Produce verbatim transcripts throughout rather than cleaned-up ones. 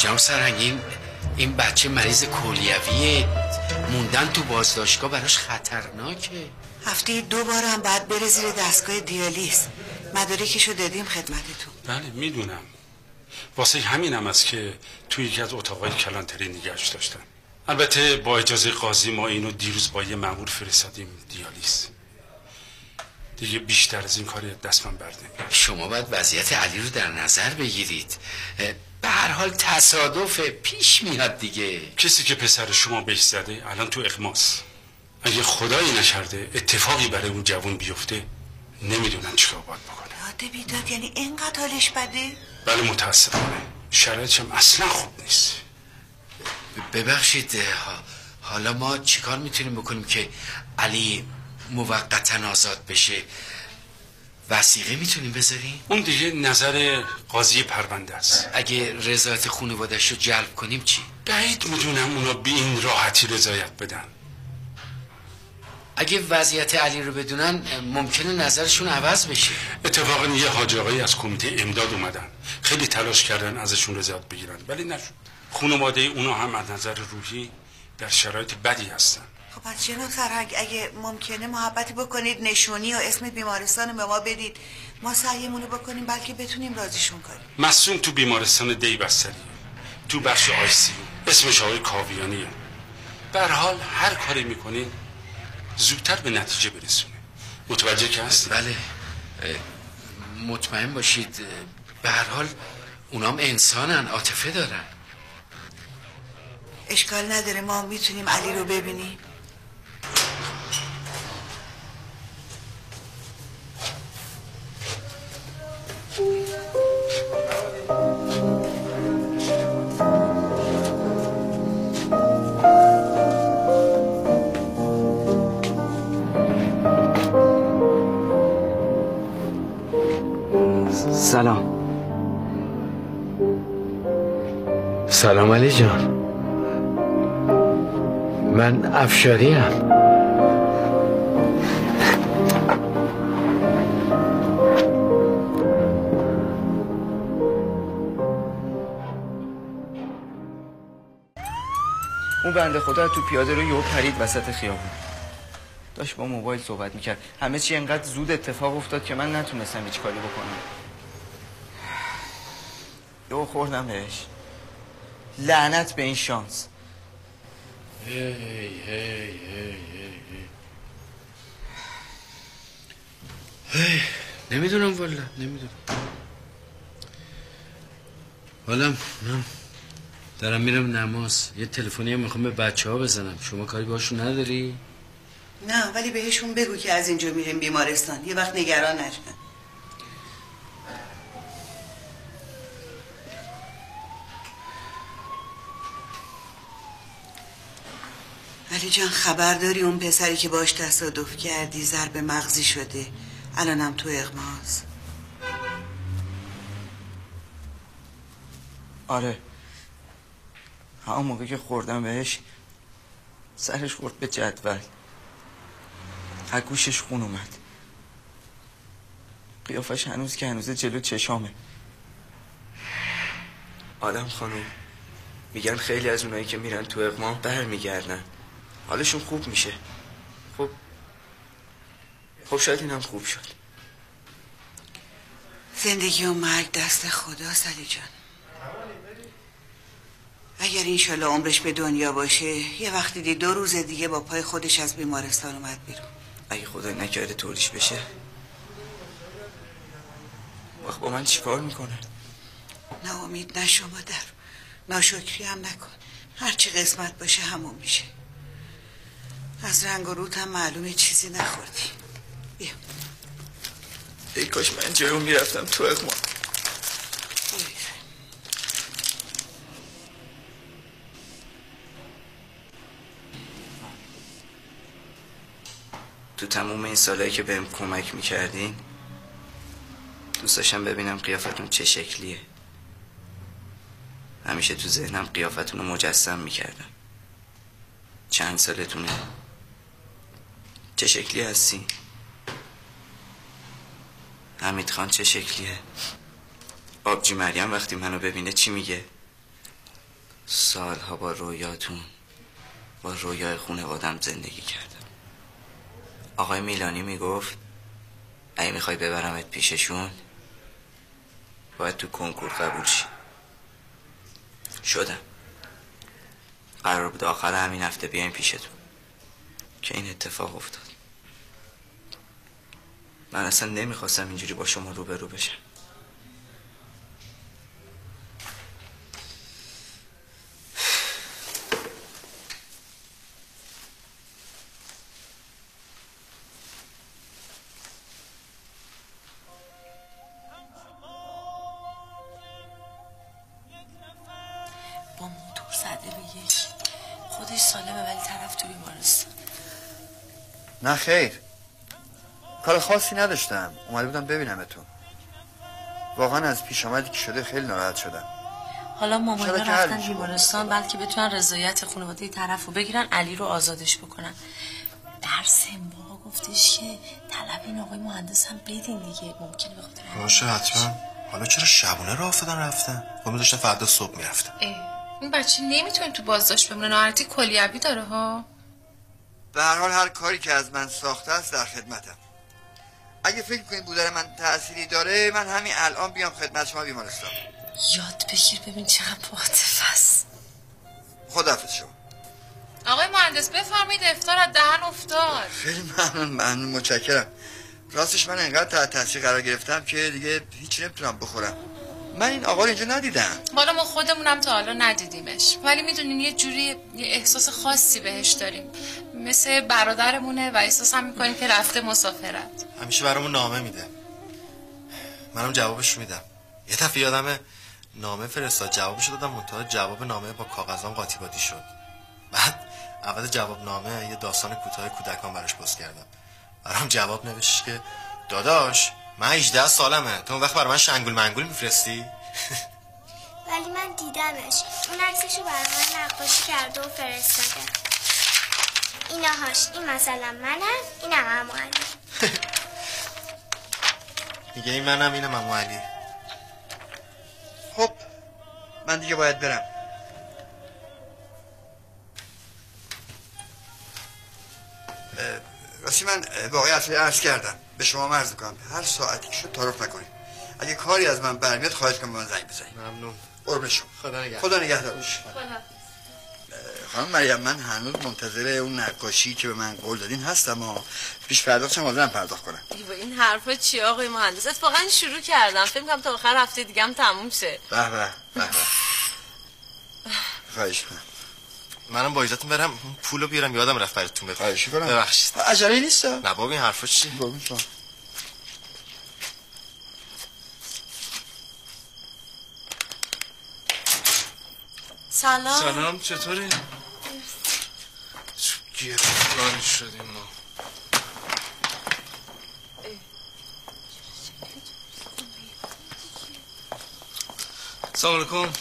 جناب سرهنگ این این بچه مریض کلیویه، موندن تو بازداشتگاه براش خطرناکه. هفته دو بار هم بعد بره زیر دستگاه دیالیز. مدارکشو دادیم خدمتتون. بله میدونم، واسه همینم است که توی یکی از اتاقای کلانتری نگهش داشتن. البته با اجازه قاضی ما اینو دیروز با یه مأمور فرستادیم دیالیز. دیگه بیشتر از این کار دست من بر نمیاد. شما باید وضعیت علی رو در نظر بگیرید. به هر حال تصادف پیش میاد دیگه. کسی که پسر شما بهش زده الان تو اغماست. اگه خدایی نکرده اتفاقی برای اون جوان بیفته نمیدونم چیکار باید بکنه. داده بیداد یعنی اینقدر حالش بده؟ بله متاسفانه شرایطش هم اصلا خوب نیست. ببخشید حالا ما چیکار میتونیم بکنیم که علی موقتا آزاد بشه؟ وثیقه میتونیم بذاریم؟ اون دیگه نظر قاضی پرونده است. اگه رضایت خانواده‌اش رو جلب کنیم چی؟ بعید میدونم اونا بی این راحتی رضایت بدن. اگه وضعیت علی رو بدونن ممکنه نظرشون عوض بشه. اتفاقا یه حاج آقایی از کمیته امداد اومدن، خیلی تلاش کردن ازشون رضایت بگیرن ولی نشد. خانواده اونا هم از نظر روحی در شرایط بدی هستن. خب پس جناب سرهنگ اگه ممکنه محبتی بکنید نشونی و اسم بیمارستان به ما بدید، ما سعیمونو بکنیم بلکه بتونیم راضیشون کنیم. مسئول تو بیمارستان دی بستریه، تو بخش آی سی یو، اسمش آقای کاویانیه. به هر حال هر کاری میکنین زودتر به نتیجه برسونه. متوجه که هستی؟ بله مطمئن باشید. به هر حال اونام انسانن، عاطفه دارن. اشکال نداره ما میتونیم علی رو ببینیم. سلام. سلام علی جان، من افشاری ام. اون بنده خدا تو پیاده رو یهو پرید وسط خیابون، داشت با موبایل صحبت میکرد. همه چی انقدر زود اتفاق افتاد که من نتونستم هیچ کاری بکنم. یهو خوردم بهش. لعنت به این شانس. هی هی هی هی هی نمیدونم والا نمیدونم. حالا من دارم میرم نماز، یه تلفنی هم میخوام به بچه ها بزنم. شما کاری باشون نداری؟ نه ولی بهشون بگو که از اینجا میریم بیمارستان، یه وقت نگران نشن. علی جان خبر داری اون پسری که باش تصادف کردی ضرب مغزی شده، الانم تو اغماست؟ آره همون موقع که خوردم بهش سرش خورد به جدول، از گوشش خون اومد. قیافش هنوز که هنوز جلو چشامه. آدم خانم میگن خیلی از اونایی که میرن تو اغما بر میگردن، حالشون خوب میشه. خب خب شاید اینم خوب شد. زندگی و مرگ دست خداست علی جان. اگر انشالله عمرش به دنیا باشه یه وقت دیگه دو روز دیگه با پای خودش از بیمارستان اومد بیرون. اگه خدا نکرده طوریش بشه وقت با من چیکار میکنه؟ ناامید نشو مادر، ناشکری هم نکن. هرچی قسمت باشه همون میشه. از رنگ و روت هم معلومه چیزی نخوردی. بیا. ای کاش من جلو میرفتم تو اغما. تو تموم این سالایی که بهم کمک میکردین دوست داشتم ببینم قیافتون چه شکلیه. همیشه تو ذهنم قیافتون رو مجسم میکردم. چند سالتونه؟ چه شکلی هستی؟ حمید خان چه شکلیه؟ آبجی مریم وقتی منو ببینه چی میگه؟ سالها با رویاتون، با رویای خانواده‌ام زندگی کردم. آقای میلانی میگفت اگه میخوای ببرمت پیششون باید تو کنکور قبول شی. شدم. قرار بود آخر همین هفته بیایم پیشتون که این اتفاق افتاد. من اصلا نمیخواستم اینجوری با شما روبرو بشم. با موتور زده به یک خودش سالمه ولی طرف تو بیمارستان. نه خیر، کار خاصی نداشتم، اومده بودم ببینمتون. واقعا از پیش آمدی که شده خیلی ناراحت شدم. حالا ماماینا رفتن بیمارستان بلکه بتونن رضایت خانواده طرف رو بگیرن، علی رو آزادش بکنن. در سنبا گفتش که طلب این آقای مهندس هم بدین دیگه، ممکنه بخاطر باشه حتما. حالا چرا شبونه راه افتادن رفتن؟ خب می‌ذاشتن فردا صبح میرفتن. این بچه نمیتونه تو بازداشت بمونه، ناراحتی کلیوی داره ها. به هر حال هر کاری که از من ساخته است در خدمتم. اگه فکر کنید بودن من تأثیری داره، من همین الان بیام خدمت شما بیمارستان. یاد بگیر ببین چقدر عاطفه است. خداحافظ شما. آقای مهندس بفرمایید، افطار از دهن افتاد. خیلی ممنون، ممنون، متشکرم. راستش من انقدر تحت تاثیر قرار گرفتم که دیگه هیچ نمیتونم بخورم. من این آقا رو اینجا ندیدم. حالا ما خودمونم تا حالا ندیدیمش، ولی میدونین یه جوری یه احساس خاصی بهش داریم، مثل برادرمونه و احساس هم میکنیم که رفته مسافرت. همیشه برامون نامه میده، منم جوابش میدم. یه دفعه یادمه نامه فرستاد، جوابش دادم، منتها جواب نامه با کاغذام قاطی قاطی شد. بعد اول جواب نامه یه داستان کوتاه کودکان براش پست کردم. برام جواب نوشت که داداش من هجده سالمه، تو اون وقت برای من شنگول منگول میفرستی؟ ولی من دیدمش، اون عکسشو برای من نقاشی کرده و فرستاده. ایناهاش، این مثلا منم، اینم عمو علی. میگه این منم، اینم عمو علی. خب من دیگه باید برم. راستی من واقعی اصلی عرض کردم، به شما عرض کنم هر ساعتی که شد تعارف نکنید. اگه کاری از من برمیاد خواهش کنم به من زنگ بزنید. ممنون. قربون شما. خدا نگهدار. خدا نگهدار. خانم مریم من هنوز منتظر اون نقاشی که به من قول دادین هستم و پیش پرداختم حاضرم پرداخت کنم. با این حرفا چی آقای مهندس؟ اتفاقا شروع کردم، فکر کنم تا آخر هفته دیگه هم تموم شه. به به به به. خواهش کنم. منم با اجازهتون برم پولو بیارم، یادم رفت براتون بگم. خواهش کنم. ببخشید. عجله نیست. نه بابا این حرفا چی؟ قربون شما. سلام. سلام، چطوری؟ گرفتار شدیم ما. سلام علیکم.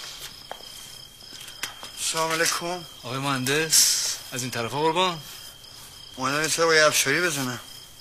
سلام علیکم. آقای مهندس از این طرفا قربان. اومدم یه با یه افشاری بزنم.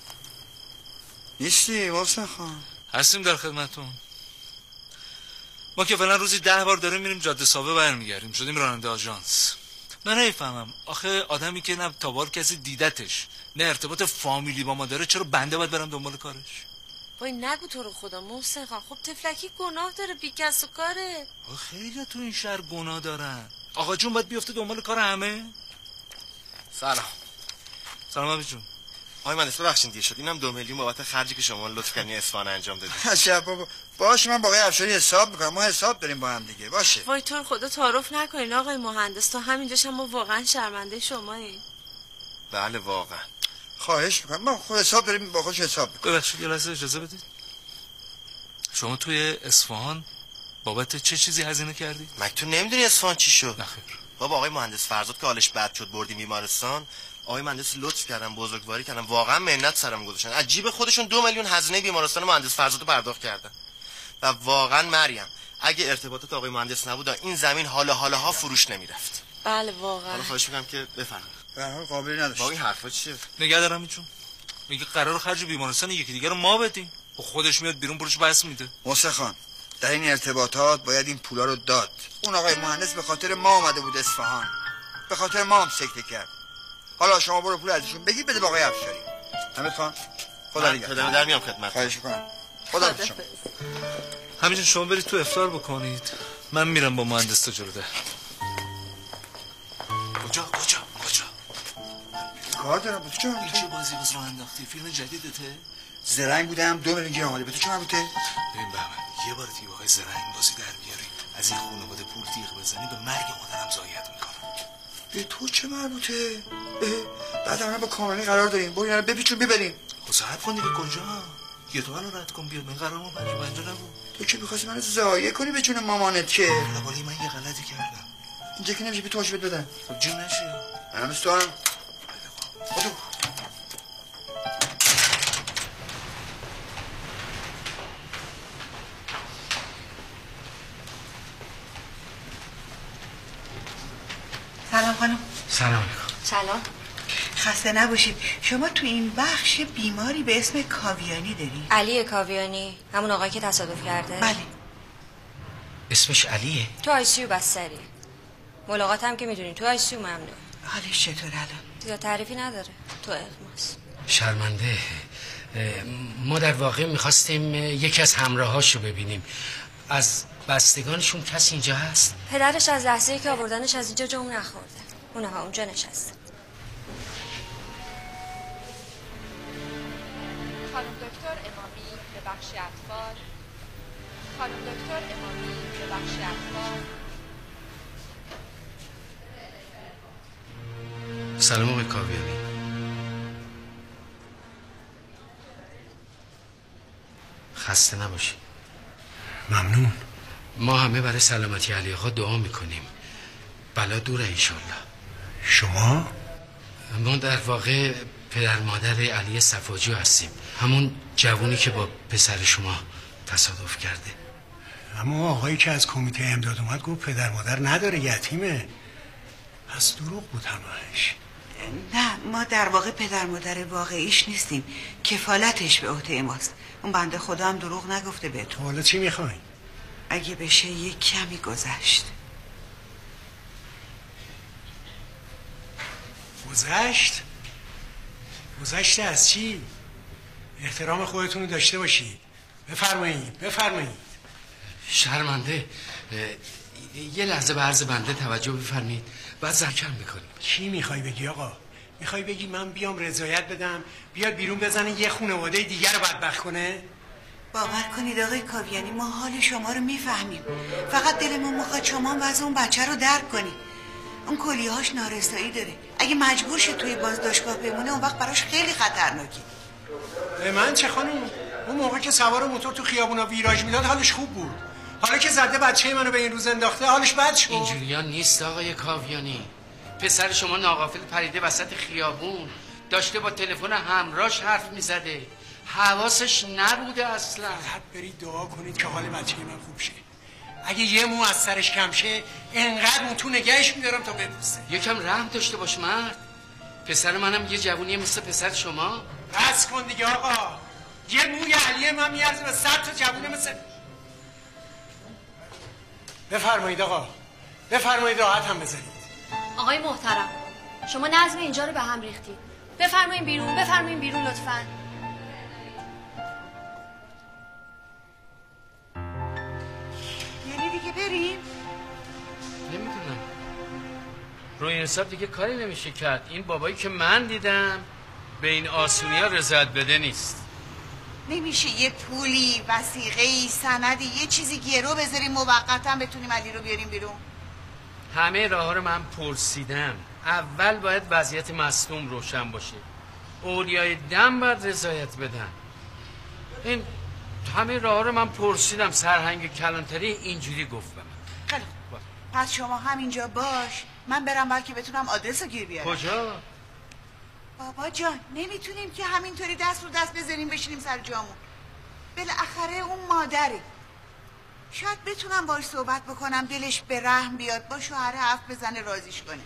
نیستی محسن خان؟ هستیم در خدمتون. ما که فعلا روزی ده بار داریم میریم جاده سابه برمیگردیم، شدیم راننده آژانس. من نمیفهمم آخه آدمی که نه تا بار کسی دیدتش نه ارتباط فامیلی با ما داره، چرا بنده باید برم دنبال کارش؟ وای نگو تو رو خدا محسن خان، خب تفلکی گناه داره، بی کس و کاره. خیلی تو این شهر گناه دارن. آقا جون باید بیفته دنبال کار همه. سلام. سلام آبی جون. آقای مهندس ببخشید دیر شد، اینم دو میلیون بابت خرجی که شما لطف کردین اصفهان انجام دادید. عجب بابا. باشه من با آقای افشاری حساب میکنم، ما حساب داریم با هم دیگه. باشه. وای تو رو خدا تعارف نکنین آقای مهندس، تا همینجاش هم ما واقعا شرمنده شماییم. بله واقعا. خواهش میکنم، ما خود حساب داریم با خودش حساب میکنیم. ببخشید یه لحظه اجازه بدید. شما توی اصفهان بابت چه چیزی هزینه کردی؟ مگه تو نمیدونی اصفهان چی شد؟ نخیر. بابا آقای مهندس فرزاد که حالش بد شد بردیم بیمارستان، آقای مهندس لطف کردن، بزرگواری کردن، واقعا منت سرم گذاشتن. از جیب خودشون دو میلیون هزینه بیمارستان مهندس فرزاد رو پرداخت کردن. و واقعا مریم اگه ارتباطات آقای مهندس نبود این زمین حالا حالا ها فروش نمیرفت. بله واقعا. حالا خواهش میکنم که بفرمایید. به هر حال قابلی نداشت. با این حرفا چیه؟ نگه دارم اینجون. میگه قرار خرج بیمارستان یکی دیگه رو ما بدیم. خودش میاد بیرون پولش بس میده. محسن خان در این ارتباطات باید این پولا رو داد. اون آقای مهندس به خاطر ما آمده بود اصفهان، به خاطر ما هم سکته کرد. حالا شما برو پول ازشون بگید بده با آقای افشاری. حمید خان خدا نگهدار. پدرم در میام خدمت. خواهش می‌کنم. خدا شما. همینجور شما برید تو افطار بکنید، من میرم با مهندس تا جلو ده. کجا کجا کجا؟ کار دارم. به تو چه چه بازی باز راه انداختی؟ فیلم جدیدته؟ زرنگ بودم دو میلیون گیر آمده. به تو چه مربوطه؟ ببین بابا یه بار دیگه آقای زرنگ بازی در بیاری از این خانواده پول تیغ بزنی به مرگ مادرم ضایعت میکنم. به تو چه مربوطه؟ بعد ما با کامرانی قرار داریم. برو اینا رو بپیچون ببریم. خب صاحب کن دیگه کجا؟ یه تو الان رد کن بیا. من قرارمون بنجا بنجا نبود. تو که می‌خواستی منو ضایع کنی به جون مامانت که؟ حالا ولی من یه غلطی کردم. اینجا که نمیشه به توش بد بدن. خب جون نشی. منم استوام. خودو. سلام خانم. سلام علیکم. سلام. خسته نباشید. شما تو این بخش بیماری به اسم کاویانی داری؟ علی کاویانی، همون آقایی که تصادف کرده؟ بله. اسمش علیه؟ تو آی سی یو بستریه. ملاقات هم که میدونی تو آی سی یو ممنوع. حالش چطور الان؟ زیاد تعریفی نداره. تو اغماس. شرمنده. ما در واقع میخواستیم یکی از همراهاشو ببینیم. از بستگانشون کسی اینجا هست؟ پدرش از لحظه‌ای که آوردنش از اینجا جمع نخورده. اونها اونجا نشسته. خانم دکتر امامی به بخش اطفال. خانم دکتر امامی به بخش اطفال. سلام آقای کاویانی. خسته نباشی. ممنون. ما همه برای سلامتی علی آقا دعا میکنیم. بلا دوره انشالله. شما؟ ما در واقع پدر مادر علی صفاجو هستیم، همون جوونی که با پسر شما تصادف کرده. اما آقایی که از کمیته امداد اومد گفت پدر مادر نداره، یتیمه. پس دروغ بود همش. نه ما در واقع پدر مادر واقعیش نیستیم، کفالتش به عهده ماست. اون بنده خدا هم دروغ نگفته بهتون. حالا چی میخوای؟ اگه بشه یک کمی گذشت. گذشت؟ گذشت از چی؟ احترام خودتون رو داشته باشید. بفرمایید بفرمایید. شرمنده، یه لحظه به عرض بنده توجه بفرمایید، بعد زرکم میکنیم. چی میخوای بگی آقا؟ میخوای بگی من بیام رضایت بدم بیاد بیرون بزنه یه خانواده دیگر رو بدبخت کنه؟ باور کنید آقای کاویانی ما حال شما رو میفهمیم، فقط دلمون میخواد شما وضع اون بچه رو درک کنید. اون کلیهاش نارسایی داره، اگه مجبور شه توی بازداشتگاه بمونه اون وقت براش خیلی خطرناکی. به من چه خانم؟ اون موقع که سوار موتور تو خیابونا ویراژ میداد حالش خوب بود. حالا که زده بچه منو به این روز انداخته حالش بد شد. اینجوریان نیست آقای کاویانی. پسر شما ناغافل پریده وسط خیابون، داشته با تلفن همراهش حرف میزده، حواسش نبوده اصلا. فقط برید دعا کنید که حال بچه من خوب شه. اگه یه مو از سرش کم شه انقدر اون تو نگهش میدارم تا بپوسه. یکم رحم داشته باش مرد. پسر منم یه جوونیه مثل پسر شما. بس کن دیگه آقا. یه موی علیه من میارزه به صد تا جوونه مثل. بفرمایید آقا، بفرمایید راحت هم بزنید. آقای محترم شما نظم اینجا رو به هم ریختید. بفرمایید بیرون، بفرمایید بیرون لطفاً. یعنی دیگه بریم؟ نمیدونم، روی این حساب دیگه کاری نمیشه کرد. این بابایی که من دیدم به این آسونی ها رضایت بده نیست. نمیشه یه پولی، وثیقه‌ای، سندی، یه چیزی گرو بذاریم موقتا بتونیم علی رو بیاریم بیرون؟ همه راه ها رو من پرسیدم. اول باید وضعیت مصدوم روشن باشه، اولیای دم باید رضایت بدن. این همه راه ها رو من پرسیدم. سرهنگ کلانتری اینجوری گفت به من. خیلی خوب، پس شما همینجا باش، من برم بلکه بتونم آدرس رو گیر بیارم. کجا؟ بابا جان نمیتونیم که همینطوری دست رو دست بذاریم بشینیم سر جامون. بالاخره اون مادره، شاید بتونم باش صحبت بکنم دلش به رحم بیاد، با شوهر حرف بزنه راضیش کنه.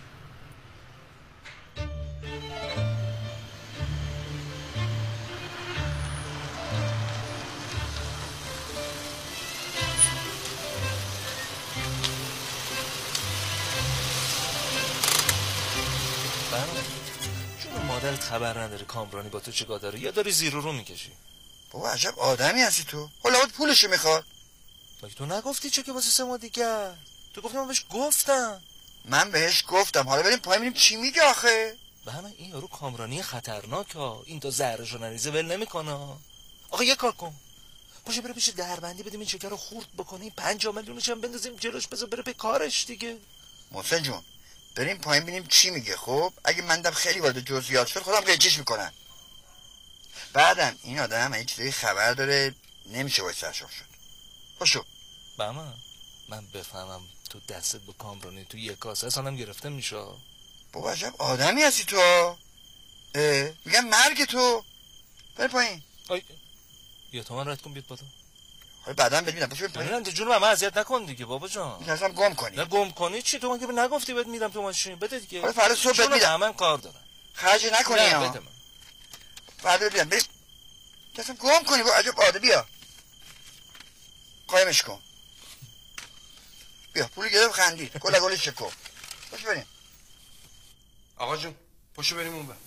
مادرت خبر نداره کامرانی با تو چیکار داره یا داری زیر و رو میکشی؟ بابا عجب آدمی هستی تو. حالا پولشو میخواد. مگه تو نگفتی چه که واسه سه ماه دیگه؟ تو گفتی من بهش گفتم. من بهش گفتم. حالا بریم پای ببینیم چی میگه آخه. به همه این یارو کامرانی خطرناک ها. این تا زهرشو نریزه ول نمیکنه. آقا یه کار کن. باشه بره پیش دربندی بدیم این شکر رو خورد بکنیم پنجاه میلیونش هم بندازیم جلوش بذار بره به کارش دیگه. محسن جون بریم پایین ببینیم چی میگه. خب اگه مندم خیلی وارد جزئیات شد خودم قیچیش میکنم. بعدم این آدم این چیزایی خبر داره نمیشه باید سرشاخ شد. باشو بابا من بفهمم تو دستت به کامرانی تو یک کاسه اصلا هم گرفته میشه. بابا عجب آدمی هستی تو. میگم مرگ تو. بره پایین. آی یا تو من رد کن بیاد بالا. حالا بعدا ببینم باشو پایین. نه جون من اذیت نکن دیگه بابا جان. می‌خواستم گم کنی. نه گم کنی چی تو مگه نگفتی بهت میدم تو ماشین بده دیگه. حالا فردا صبح بهت میدم. من کار دارم. خرج نکنی ها. بده من. بعدا ببینم بریم. می‌خواستم گم کنی با عجب آده بیا. قایمش کن. بیا پولی گرفت خندید. گل گل شکو. باش بریم. آقا جون پاشو بریم اون بر.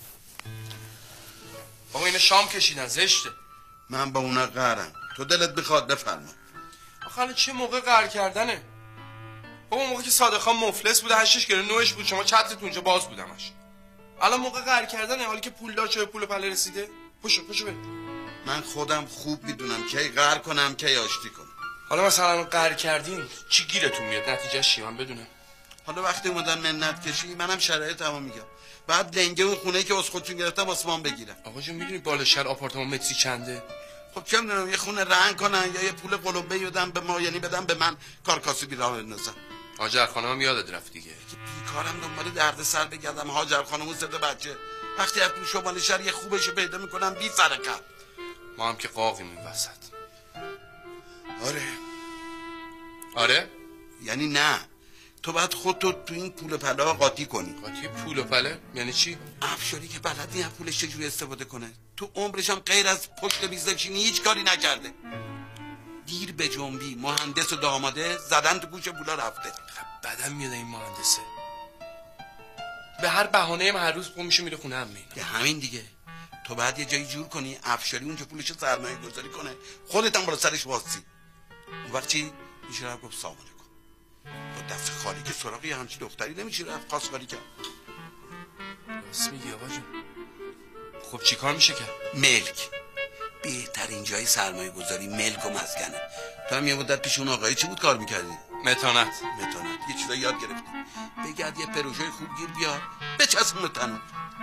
آقا اینا شام کشیدن زشته. من با اونا قهرم. تو دلت بخواد بفرما. آخه الان چه موقع قهر کردنه؟ بابا موقع که صادق خان مفلس بوده هشتش گره نوش بود شما چترت اونجا باز بودمش. الان موقع قهر کردنه حالی که پول دار شده پول پله رسیده. پاشو پاشو بریم. من خودم خوب میدونم کی قهر کنم کی آشتی کنم. حالا مثلا قهر کردین چی گیرتون میاد نتیجهش چی من بدونم. حالا وقتی اومدن منت کشی منم شرایطمو میگم. بعد لنگه اون خونه که از خودتون گرفتم آسمان بگیرم. آقا جون میدونی بالا شهر آپارتمان متری چنده؟ خب چه میدونم یه خونه رهن کنن یا یه پول قلمبه بدن به ما یعنی بدن به من کارکاسبی راه بندازن. هاجر خانم یادت رفت دیگه. بیکارم دنبال درد سر بگردم هاجر خانم و سه بچه. وقتی رفتیم شمال شهر یه خوبشو پیدا میکنم بی سر کار. ما هم که قاقیم این وسط. آره. آره؟ یعنی نه. تو باید خودتو تو این پول پله قاطی کنی. قاطی پول پله؟ یعنی چی؟ افشاری که بلد نیست پولش چجوری استفاده کنه. تو عمرش هم غیر از پشت میز نشینی هیچ کاری نکرده. دیر به جنبی مهندس و داماده زدن تو گوش پولا رفته. بدم میاد این مهندسه. به هر بهانه هر روز پول میشه میره خونه عمه. به همین دیگه. تو بعد یه جایی جور کنی افشاری اونجا پولش سرمایه گذاری کنه خودت هم بالا سرش واسی. اون وقت چی میشه رفت گفت سامان کن. با دست خالی که سراغی همچین دختری نمیشه رفت خاص خالی کرد. راست میگی آقا جون. خب چی کار میشه کرد؟ ملک بهترین جای سرمایه گذاری ملک و مسکنه. تو هم یه مدت پیش اون آقایی چی بود کار میکردی؟ متانت. متانت یه چیزا یاد گرفتی. بگرد یه پروژه خوب گیر بیار بچسبون تنو.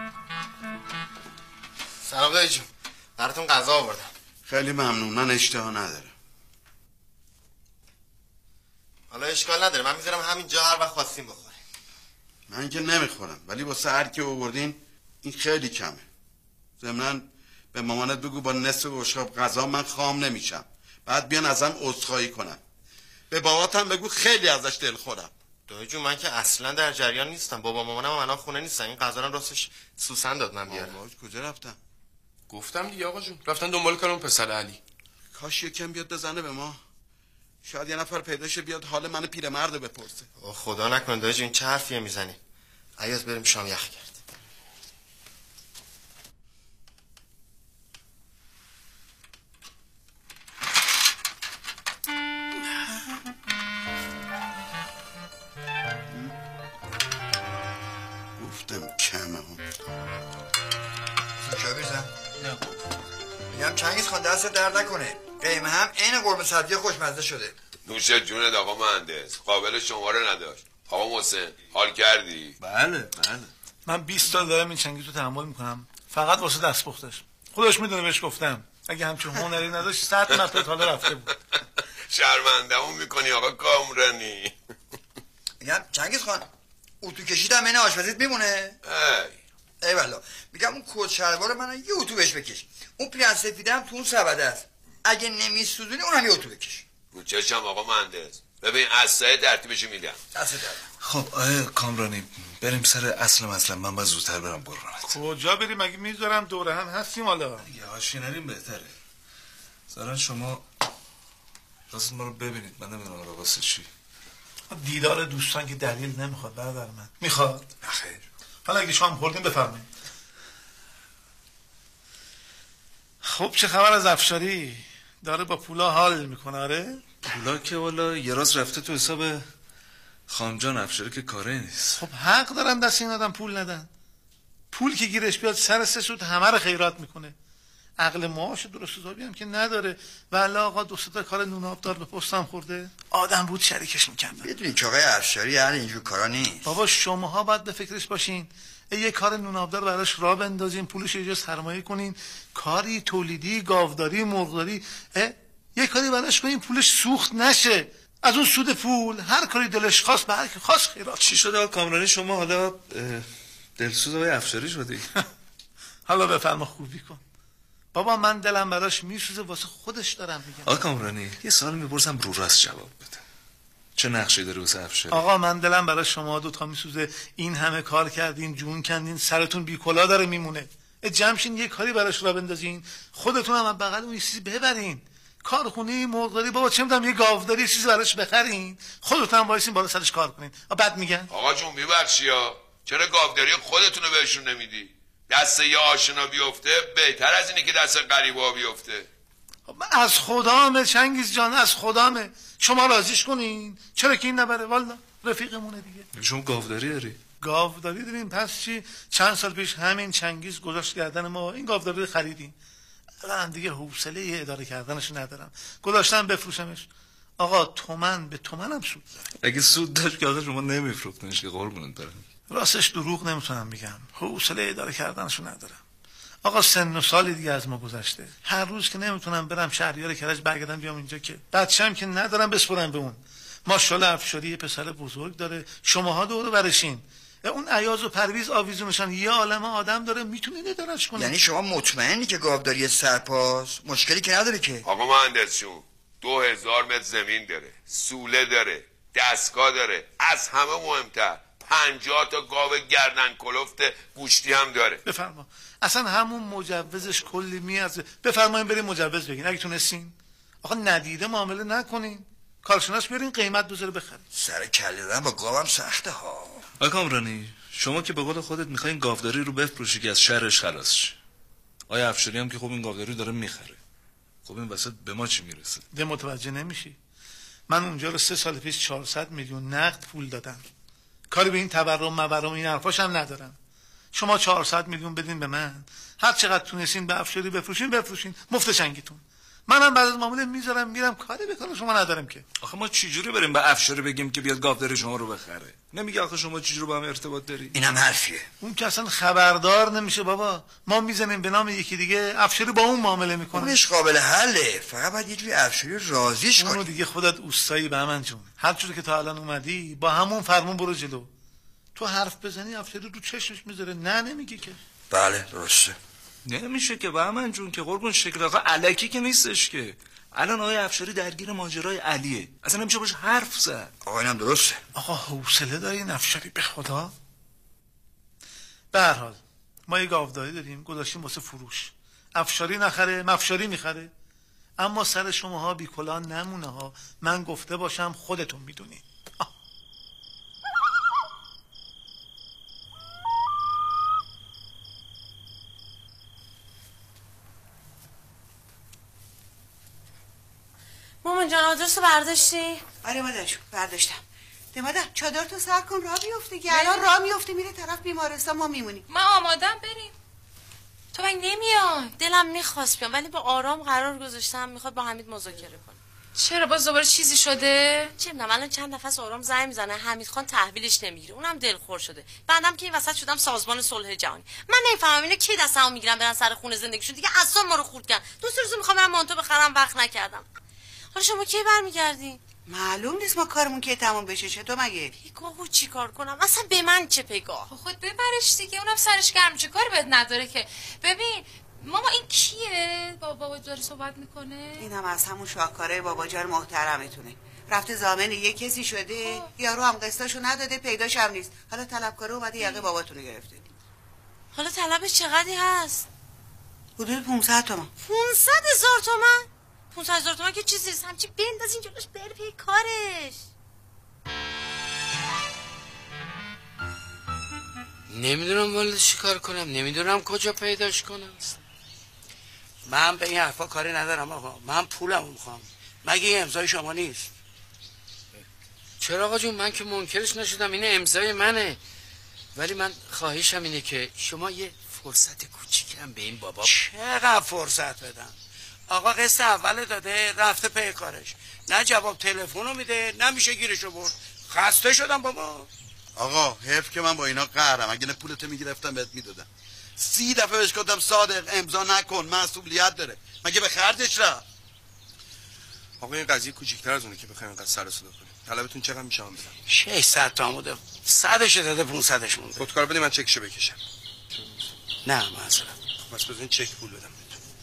سلام دایی جون براتون غذا آوردم. خیلی ممنون من اشتها ندارم. حالا اشکال نداره من میذارم همینجا هر وقت خواستیم بخوریم. من که نمیخورم ولی واسه هر کی آوردین این خیلی کمه. ضمناً به مامانت بگو با نصف بشقاب غذا من خام نمیشم. بعد بیان ازم عذرخواهی کنم. به باباتم بگو خیلی ازش دل خورم. دایی جون من که اصلا در جریان نیستم. بابا مامانم هم الان خونه نیستن. این غذا رو راستش سوسن داد من بیارم. بابا کجا رفتن؟ گفتم دیگه آقا جون رفتن دنبال کارم پسر علی. کاش یکم بیاد بزنه به ما. شاید یه نفر پیدا شه بیاد حال من پیرمرد بپرسه. او خدا نکنه دایی جون چه حرفیه میزنی؟ عیاز بریم شام یخ کرد. گفتم کمه هم. چای بریزم؟ نه میگم چنگیز خان دست درد نکنه. قیمه هم عین قرمه سبزی خوشمزه شده. نوش جونت آقا مهندس. قابل شماره نداشت. آقا محسن حال کردی؟ بله بله. من بیست سال دارم این چنگیز رو تحمل میکنم فقط واسه دستپختش. خودش میدونه بهش گفتم اگه همچون هنری نداشت صد نفر حالا رفته بود. شرمنده‌مون میکنی آقا کامرانی. میگم چنگیز خان اتو کشیدم این آشپزیت میمونه؟ ای ای والا میگم اون کت شلوار منو یه اتو بهش بکش. اون پیرن سفیده هم تو اون سبده است. اگه نمیسوزونی اونم یه اتو بکش. رو چشم آقا مهندس. ببین اصلا ترتیبشو میدم. دست درد. خب آیه کامرانی بریم سر اصل مثلا من باید زودتر برم قربانت. کجا بریم مگه میذارم دوره هم هستیم حالا. دیگه هاشی نریم بهتره. زارن شما راست ما رو ببینید من نمیدونم آقا واسه چی. دیدار دوستان که دلیل نمیخواد برادر من. میخواد؟ نخیر. حالا اگه شام خوردیم بفرمایید. خب چه خبر از افشاری؟ داره با پولا حال میکنه؟ آره؟ پولا که والا یه راست رفته تو حساب خامجان افشاری که کاره نیست. خب حق دارن دست این آدم پول ندن. پول که گیرش بیاد سر سه سود همه رو خیرات میکنه. عقل معاش درست حسابی هم که نداره. ولی آقا دو سه تا کار نون آبدار به پستم خورده. آدم بود شریکش میکردن. بدونی که آقای افشاری اهل اینجور کارا نیست. بابا شماها باید به فکرش باشین. یه کار نون آبدار براش راه بندازین، پولش یه جا سرمایه کنین، کاری تولیدی، گاوداری، مرغداری، یه کاری براش کنین پولش سوخت نشه. از اون سود پول هر کاری دلش خواست به هر کی خواست خیرات. چی شده آقا کامرانی شما حالا دلسوز آقای افشاری شدی؟ حالا بفرما خوبی کن. بابا من دلم براش میسوزه واسه خودش دارم میگم. آقا کامرانی یه سوال میپرسم رو راست جواب بده. چه نقشی داره واسه افشاری؟ آقا من دلم برای شما دو تا میسوزه. این همه کار کردین، جون کندین، سرتون بی کلا داره میمونه. جمشین یه کاری براش را بندازین، خودتون هم بغل اون چیزی ببرین. کارخونه مرغداری بابا چه میدونم یه گاوداری یه چیزی براش بخرین، خودتون هم وایسین بالا سرش کار کنین. بعد میگن آقا جون میبخشی ها، چرا گاوداری خودتونو بهشون نمیدی؟ دست یه آشنا بیفته بهتر از اینه که دست غریبا بیفته. از خدامه چنگیز جان، از خدامه. شما راضیش کنین، چرا که این نبره؟ والا رفیقمونه دیگه. شما گاوداری داری؟ گاوداری داریم. پس چی؟ چند سال پیش همین چنگیز گذاشت گردن ما، این گاوداری رو خریدیم. الان دیگه حوصله اداره کردنش ندارم، گذاشتم بفروشمش. آقا تومن به تومنم سود داره. اگه سود داشت که آقا شما نمیفروختنش که قربونت برم. راستش دروغ نمیتونم بگم، حوصله اداره کردنشو ندارم. آقا سن و سالی دیگه از ما گذشته، هر روز که نمیتونم برم شهریار کرج برگردم بیام اینجا که بچه‌م که ندارم بسپرم به اون. ماشاءالله افشاری پسر بزرگ داره، شماها دور برشین. اون عیاض و پرویز آویزونشان یه عالمه آدم داره، میتونید ادارهش کنید. یعنی شما مطمئنی که گاوداری سرپاس مشکلی که نداره که؟ آقا مهندس جون دو هزار متر زمین داره، سوله داره، دستگاه داره، از همه مهمتر پنجاه تا گاو گردن کلفت گوشتی هم داره. بفرما. اصلا همون مجوزش کلی میارزه. بفرمایید بریم مجوز بگین اگه تونستین. آقا ندیده معامله نکنین، کارشناس بیارین قیمت بذاره بخرید. سر کله دادن با گاوم سخته ها. آقا کامرانی شما که به قول خودت میخواین گاوداری رو بفروشی که از شرش خلاص شه. آیا افشاری هم که خب این گاوداری داره میخره، خب این وسط به ما چی میرسه؟ ده متوجه نمیشی. من اونجا رو سه سال پیش چهارصد میلیون نقد پول دادم، کاری به این تورم مورم این حرفاش هم ندارم. شما چهارصد میلیون بدین به من، هر چقدر تونستین به افشاری بفروشین بفروشین، مفت چنگیتون. منم بعد از معامله میذارم میرم، کاری به کار شما ندارم که. آخه ما چجوری بریم به افشاری بگیم که بیاد گاوداری شما رو بخره؟ نمیگه آخه شما چجوری با هم ارتباط داری؟ اینم حرفیه. اون که اصلا خبردار نمیشه بابا. ما میزنیم به نام یکی دیگه، افشاری با اون معامله میکنه. اونش قابل حله، فقط باید یه جوری افشاری راضیش کنی. اونو دیگه خودت اوستایی به من جون. هر جوری که تا الان اومدی با همون فرمون برو جلو. تو حرف بزنی افشاری رو چشمش میذاره، نه نمیگی که. بله درسته. نمیشه که بهمن جون که قربون شکل آقا الکی که نیستش که. الان آقای افشاری درگیر ماجرای علیه، اصلا نمیشه باش حرف زد. آقا اینم درسته. آقا حوصله دارین افشاری به خدا؟ به هر حال ما یه گاوداری داریم گذاشتیم واسه فروش. افشاری نخره، مفشاری میخره. اما سر شماها بی کلا نمونه ها. من گفته باشم خودتون میدونین. مامان جان آدرس رو برداشتی؟ آره مادرشون برداشتم. مادر چادر تو سر کن راه بیفته که الان راه میفته میره طرف بیمارستان، ما میمونیم. ما آمادم بریم. تو من نمیای. دلم میخواست بیام ولی با آرام قرار گذاشتم میخواد با حمید مذاکره کنه. چرا باز دوباره چیزی شده؟ چه میدونم الان چند دفعه آرام زنگ میزنه حمید خان تحویلش نمیگیره، اونم دلخور شده. بعدم که این وسط شدم سازمان صلح جهانی. من نمیفهمم اینا کی دستمو میگیرن برن سر خونه زندگیشون دیگه، اصلا ما رو خورد کردن. دو سه روز میخوام برم مانتو بخرم وقت نکردم. حالا شما کی برمیگردین؟ معلوم نیست ما کارمون که تموم بشه. چطور مگه؟ پیگاهو چی کار کنم؟ اصلا به من چه پیگاه؟ خود ببرش دیگه، اونم سرش گرم، چه کاری بهت نداره که. ببین ماما این کیه؟ با بابا داره صحبت میکنه؟ اینم از همون شاهکاره بابا جان محترمتونه. رفته ضامن یه کسی شده، یارو هم قسطاشو نداده، پیداش هم نیست. حالا طلبکاره اومده یقه باباتونو گرفته. حالا طلبش چقدری هست؟ حدود پانصد تومن. پانصد هزار تومن؟ پانصد هزار تومن که چیزی نیست، همچی بندازین جلوش بره پی کارش. نمیدونم والا چی کار کنم، نمیدونم کجا پیداش کنم. من به این حرفا کاری ندارم آقا، من پولمو میخوام. مگه این امضای شما نیست؟ چرا آقا جون؟ من که منکرش نشدم، این امضای منه، ولی من خواهشم اینه که شما یه فرصت کوچیکم به این بابا. چقدر فرصت بدم؟ آقا قسط اول داده رفته پی کارش، نه جواب تلفنو میده نه میشه گیرشو برد. خسته شدم بابا. آقا حیف که من با اینا قهرم، اگه نه پولتو میگرفتم بهت میدادم. سی دفعه بهش گفتم صادق امضا نکن، مسئولیت داره، مگه به خرجش رفت؟ آقا این قضیه کوچیک‌تر از اونه که بخوایم اینقدر سر و صدا کنیم. طلبتون چقدر میشه من بدم؟ ششصد تا بوده، صدش داده پانصدش مونده. خودکار بدی من چکشو بکشم. نه مثلا خب بس بزنین چک پول بدم.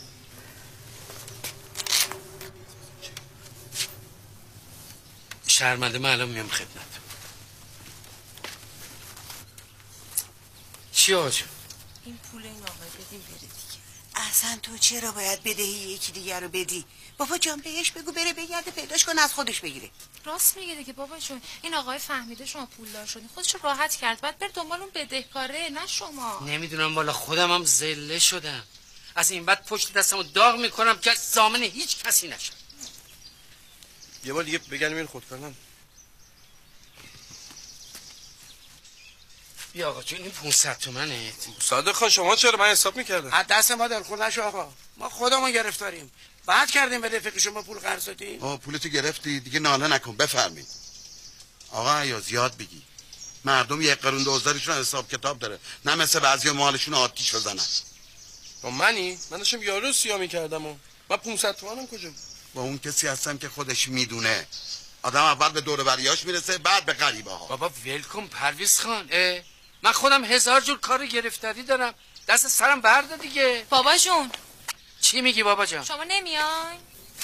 شرمنده من الان میام خدمت. چی آقا جون؟ این پول این آقای بدیم بره دیگه. اصلا تو چرا باید بدهی یکی دیگر رو بدی؟ بابا جان بهش بگو بره بگرده پیداش کن از خودش بگیره. راست میگه دیگه بابا جون، این آقای فهمیده شما پولدار شدین، خودشو راحت کرد، بعد بر دنبال اون بدهکاره نه شما. نمیدونم والا، خودم هم ذله شدم. از این بعد پشت دستمو داغ میکنم که ضامن هیچ کسی نشم. یه بار دیگه بگردیم این خودکار نم. بیا آقا جون این پونصد تومنه. صادق خان شما چرا؟ من حساب میکردم. از دست ما دلخور نشو آقا، ما خودمون گرفتاریم. بعد کردیم به رفیق شما پول قرض دادیم. آه پولتو گرفتی دیگه، ناله نکن، بفرمایید. آقا یا زیاد بگی، مردم یک قرون دوزدارشون حساب کتاب داره، نه مثل بعضیا مالشون آتیش بزنن. با منی؟ من داشتم یارو سیا میکردم و من پونصد تومنم کجا؟ با اون کسی هستم که خودش میدونه. آدم اول به دور بریاش میرسه بعد به غریبه ها. بابا ولکن پرویز خان، من خودم هزار جور کار گرفتاری دارم، دست سرم برده دیگه. بابا جون چی میگی بابا جان؟ شما نمیای؟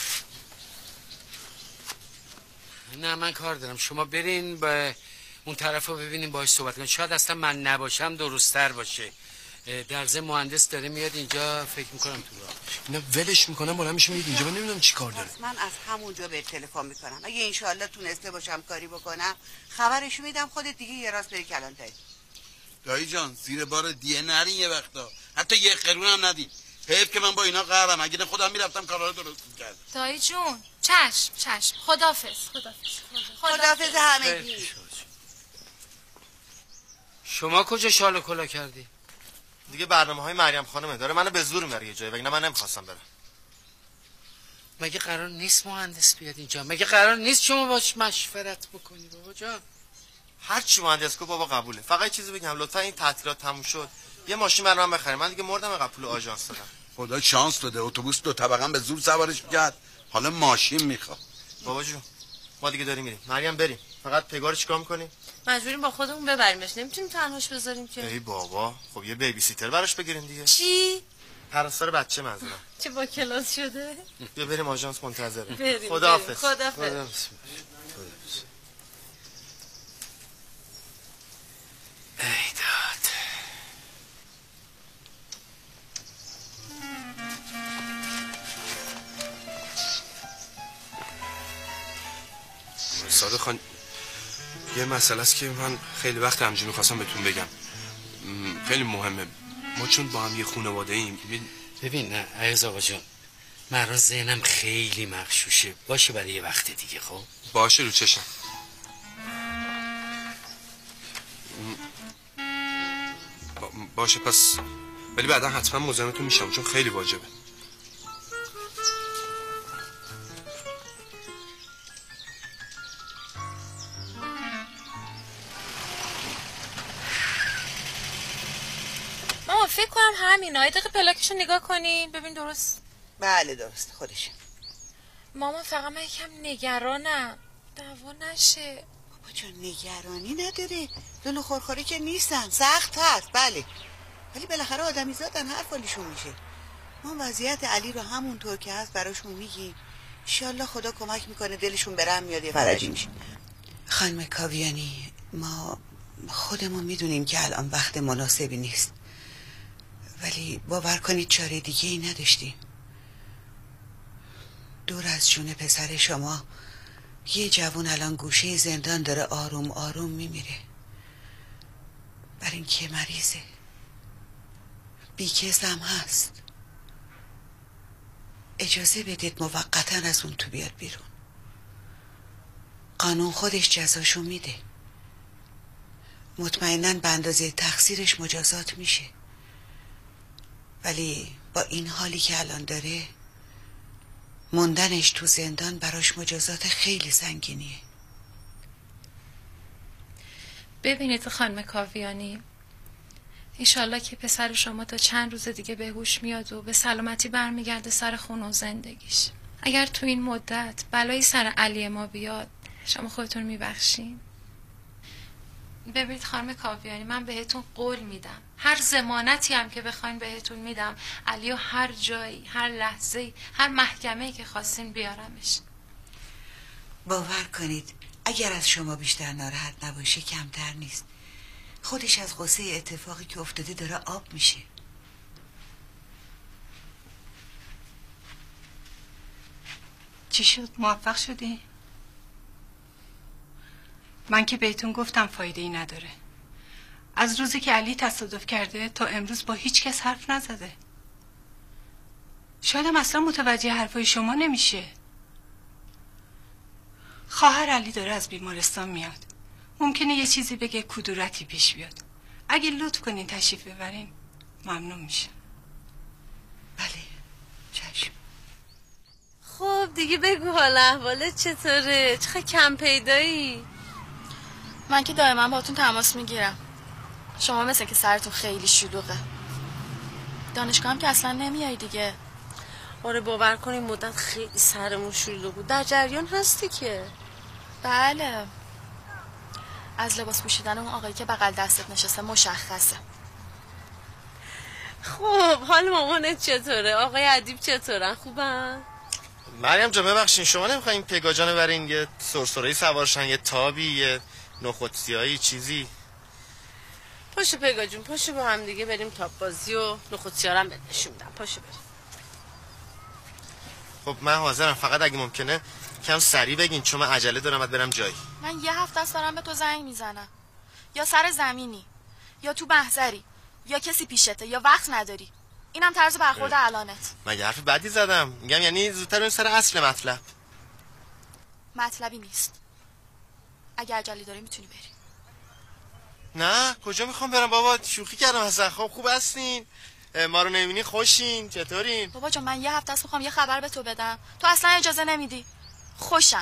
نه من کار دارم، شما برین با اون طرف رو ببینین باهاش صحبت کنین، شاید اصلا من نباشم درست‌تر باشه. در ضمن مهندس داره میاد اینجا، فکر میکنم تو راه اینا ولش میکنم بالا میشه میاد اینجا، من نمیدونم چی کار داره. من از همونجا به تلفن میکنم، اگه انشالله تونسته باشم کاری بکنم خبرشو میدم، خودت دیگه یه راست بری کلانتری. دایی جان زیر بار دیه نرین یه وقتا، حتی یه قرون هم ندین. حیف که من با اینا قهرم، اگه نه خودم میرفتم کارا رو درست میکردم. دایی جون چشم چشم، خدافظ خدافظ خدافظ همگی. شما کجا شال و کلا کردی؟ دیگه برنامه های مریم خانمه داره منو به زور میبره یه جایی، وگرنه من نمیخواستم برم. مگه قرار نیست مهندس بیاد اینجا؟ مگه قرار نیست شما باش مشورت بکنی بابا جان؟ هر چی مهندس کو بابا قبوله، فقط چیزی بگم لطفا این تعطیلات تموم شد یه ماشین برام من بخرید، من دیگه مردم اینقدر پول آژانس دادم. خدا شانس داده اتوبوس دو طبقه به زور سوارش کرد، حالا ماشین میخواد. بابا جون ما دیگه داریم میریم. مریم بریم، فقط پگار چیکار می‌کنی؟ مجبوریم با خودمون ببریمش، نمیتونیم تنهاش بذاریم که. ای بابا خب یه بیبی سیتر براش بگیرین دیگه. چی؟ پرستار بچه منظورم. چه با کلاس شده؟ بیا بریم آژانس منتظره. بریم. خداحافظ. خداحافظ. ای داد. صادق خان یه مسئله است که من خیلی وقت همجوری میخواستم بهتون بگم، خیلی مهمه. ما چون با هم یه خانواده ایم. ببین نه عزیز آقا جان، من ذهنم خیلی مغشوشه، باشه برای یه وقت دیگه. خب باشه رو چشم. باشه پس، ولی بعدا حتما مزاحمتون میشم چون خیلی واجبه. ماما فکر کنم همینا. یه دقیقه پلاکشو نگاه کنیم ببین درست. بله درست خودشه. ماما فقط من یکم نگرانم دعوا نشه. بابا جان نگرانی نداره، دلو خورخوری که نیستن، سخت هست بله، ولی بالاخره آدمی زادن هر فالیشون میشه. ما وضعیت علی رو همونطور که هست براشون میگیم، انشالله خدا کمک میکنه دلشون برم میاد یه فرجی میشه. خانم کاویانی ما خودمون میدونیم که الان وقت مناسبی نیست، ولی باور کنید چاره دیگه ای نداشتیم. دور از جون پسر شما یه جوون الان گوشه زندان داره آروم آروم میمیره، بر این که مریضه، بیکس هم هست. اجازه بدید موقتا از اون تو بیاد بیرون. قانون خودش جزاشو میده. مطمئناً به اندازه تقصیرش مجازات میشه، ولی با این حالی که الان داره موندنش تو زندان براش مجازات خیلی سنگینیه. ببینید خانم کاویانی، ایشالله که پسر شما تا چند روز دیگه به هوش میاد و به سلامتی برمیگرده سر خون و زندگیش. اگر تو این مدت بلایی سر علی ما بیاد شما خودتون میبخشین؟ ببینید خانم کاویانی، من بهتون قول میدم هر ضمانتی هم که بخواین بهتون میدم، علیو هر جایی، هر لحظه‌ای، هر محکمه‌ای که خواستین بیارمش. باور کنید اگر از شما بیشتر ناراحت نباشه کمتر نیست. خودش از غصه اتفاقی که افتاده داره آب میشه. چی شد؟ موفق شدی؟ من که بهتون گفتم فایده ای نداره. از روزی که علی تصادف کرده تا امروز با هیچ کس حرف نزده. شاید هم اصلا متوجه حرفای شما نمیشه. خواهر علی داره از بیمارستان میاد. ممکنه یه چیزی بگه کدورتی پیش بیاد. اگه لطف کنین تشریف ببرین ممنون میشه. بله چشم. خب دیگه بگو حال احوالت چطوره؟ چقدر کم پیدایی؟ من که دائما باهاتون تماس میگیرم. شما مثل که سرتون خیلی شلوغه. دانشگاه هم که اصلا نمیای دیگه. آره باور کنیم مدت خیلی سرمون شلوغ بود. در جریان هستی که؟ بله. از لباس پوشیدن اون آقایی که بغل دستت نشسته مشخصه. خب حال مامانت چطوره؟ آقای ادیب چطورن؟ خوبن؟ مریم جان ببخشین شما نمیخواین پگاجانو برین یه سرسره‌ای سوارشن، یه تابی، یه نخود سیاهی چیزی؟ پاشو پگا جون، پاشو با هم دیگه بریم تاب بازی و نخود سیارم بهت نشون میدم. پاشو بریم. خب من حاضرم، فقط اگه ممکنه کم سریع بگین چون من عجله دارم باید برم جایی. من یه هفته است دارم به تو زنگ میزنم. یا سر زمینی، یا تو محضری، یا کسی پیشته، یا وقت نداری. اینم طرز برخورد الانت. مگه حرف بدی زدم؟ میگم یعنی زودتر اون سر اصل مطلب. مطلبی نیست. اگه عجله داری میتونی بری. نه کجا میخوام برم بابا، شوخی کردم اصلا. خب خوب هستین؟ ما رو نمیبینی خوشین؟ چطورین؟ بابا جان من یه هفته است میخوام یه خبر به تو بدم، تو اصلا اجازه نمیدی. خوشم.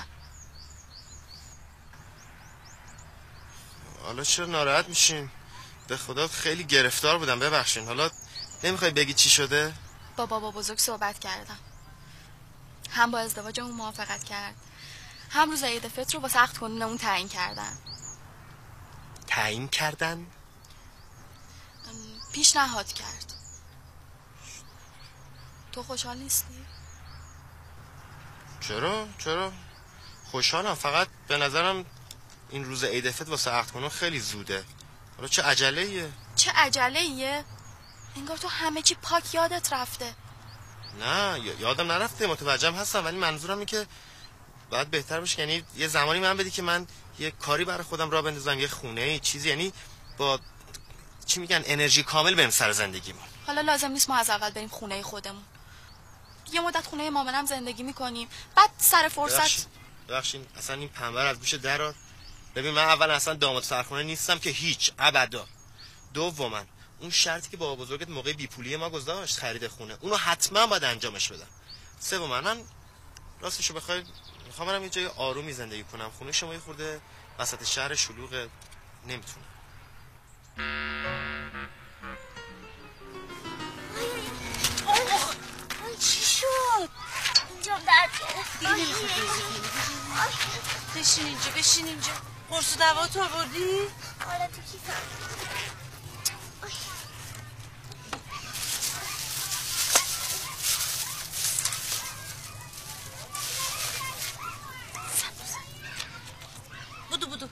حالا چرا ناراحت میشین؟ به خدا خیلی گرفتار بودم، ببخشین. حالا نمیخوای بگی چی شده؟ با بابا بزرگ صحبت کردم. هم با ازدواجمون موافقت کرد، هم روز عید فطر رو با سخت کنونمون تعیین کردن. تعیین کردن؟ پیشنهاد کرد. تو خوشحال نیستی؟ چرا؟ چرا؟ خوشحالم، فقط به نظرم این روز عید فطر واسه عقد کنون خیلی زوده. حالا چه عجله ایه؟ چه عجله ایه؟ انگار تو همه چی پاک یادت رفته. نه یادم نرفته، متوجهم هستم، ولی منظورم اینه که باید بهتر باشه. یعنی یه زمانی من بدی که من یه کاری برای خودم راه بندازم، یه خونه چیزی، یعنی با چی میگن انرژی کامل بریم سر زندگیمون. حالا لازم نیست ما از اول بریم خونه خودمون. یه مدت خونه مامانم زندگی میکنیم، بعد سر فرصت. ببخشید اصلا این پنبر از گوش درات. ببین من اول اصلا داماد سرخونه نیستم که هیچ، ابدا. دوما اون شرطی که بابا بزرگت موقع بیپولی ما گذاشت خرید خونه، اونو حتما باید انجامش بدم. سوما من راستشو بخوای میخوام برم یه جای آرومی زندگی کنم. خونه شما یه خورده وسط شهر شلوغ، نمیتونم. چی شد؟ اینجا درد گرفت. بشین اینجا، بشین اینجا. قرص و دوا تو آوردی؟ آره تو کیفم. بودو بودو.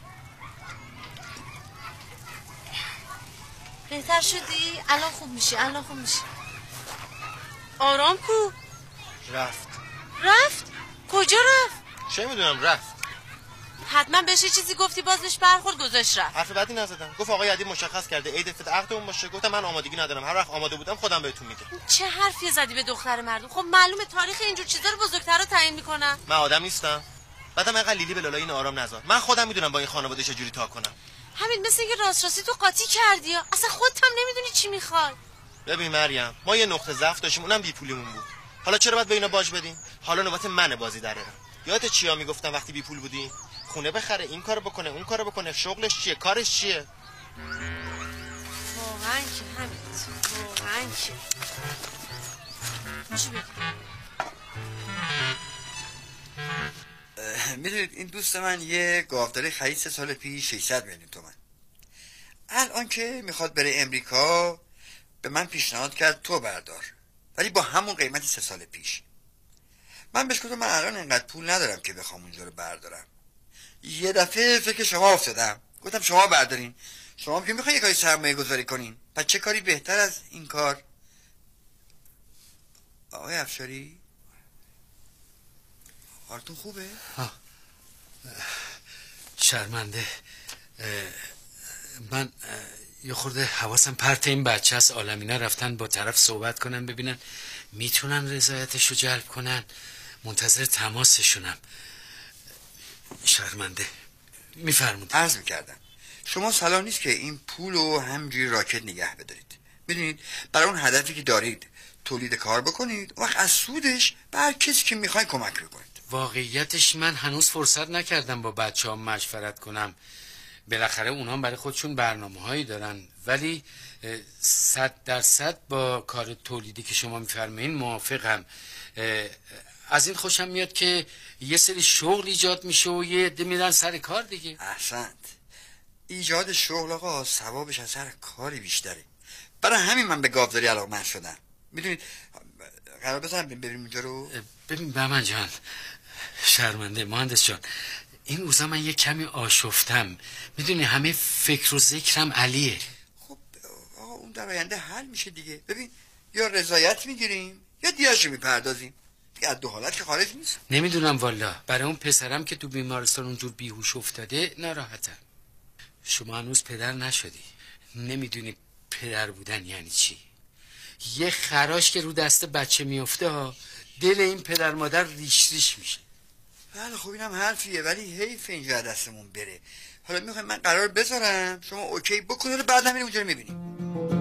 بهتر شدی؟ الان خوب میشی، الان خوب میشی. آرام کو؟ رفت. رفت؟ کجا رفت؟ چه میدونم رفت. حتما بهش چیزی گفتی باز بهش برخورد گذاشت رفت. حرف بدی نزدم. گفت آقای ادیب مشخص کرده عید فطر عقدمون باشه. گفتم من آمادگی ندارم، هر وقت آماده بودم خودم بهتون میگم. چه حرفی زدی به دختر مردم؟ خب معلومه تاریخ اینجور چیزا رو بزرگترا تعیین میکنن. من آدم نیستم. بعدم اینقدر لیلی به لالا این آرام نذار. من خودم میدونم با این خانواده چجوری تا کنم. همین مثل اینکه راست راستی تو قاطی کردی، اصلا خودت هم نمیدونی چی میخوای. ببین مریم، ما یه نقطه ضعف داشتیم، اونم بی پولیمون بود. حالا چرا باید به اینا باج بدیم؟ حالا نوبت منه بازی درارم. یادت چیا میگفتم وقتی بی پول بودی؟ خونه بخره، این کارو بکنه، اون کارو بکنه، شغلش چیه، کارش چیه؟ واقعا که همین، واقعا که چی بگم؟ میدونید این دوست من یه گاوداری خرید سه سال پیش ششصد میلیون تومان. الان که میخواد بره امریکا به من پیشنهاد کرد تو بردار، ولی با همون قیمتی سه سال پیش. من بهش گفتم من الان اینقدر پول ندارم که بخوام اونجا رو بردارم. یه دفعه فکر شما افتادم، گفتم شما بردارین. شما که میخواین یه کاری سرمایه گذاری کنین، پس چه کاری بهتر از این کار؟ آقای افشاری حالتون خوبه؟ شرمنده، من یه خورده حواسم پرت این بچه هست. عالمینا رفتن با طرف صحبت کنن ببینن میتونن رضایتش رو جلب کنن. منتظر تماسشونم. شرمنده. میفرمودید. عرض میکردم شما صلاح نیست که این پول رو همجوری راکت نگه بدارید. میدونید برای اون هدفی که دارید تولید کار بکنید، وقت از سودش به هر کسی که میخواین کمک بکنید. واقعیتش من هنوز فرصت نکردم با بچه ها مشورت کنم. بالاخره اونا برای خودشون برنامه هایی دارن، ولی صد درصد با کار تولیدی که شما میفرمایین موافقم. از این خوشم میاد که یه سری شغل ایجاد میشه و یه عده میرن سر کار دیگه. احسنت. ایجاد شغل آقا ثوابش از هر کاری بیشتره. برای همین من به گاوداری علاقه‌مند شدم. میدونید قرار بزنم بریم اونجا رو. ببین بهمن جان، شرمنده مهندس جان، این روزا من یه کمی آشفتم. میدونی همه فکر و ذکرم علیه. خب آقا اون در آینده حل میشه دیگه. ببین یا رضایت میگیریم یا دیاشو میپردازیم. از دو حالت که خارج نیست. نمیدونم والا، برای اون پسرم که تو بیمارستان اونجور بیهوش افتاده ناراحتم. شما هنوز پدر نشدی، نمیدونی پدر بودن یعنی چی. یه خراش که رو دست بچه میفته ها، دل این پدر مادر ریش ریش میشه. بله خب اینم حرفیه، ولی حیف اینجا دستمون بره. حالا میخوایم من قرار بذارم شما اوکی بکنید و بعد همین اونجا رو میبینیم.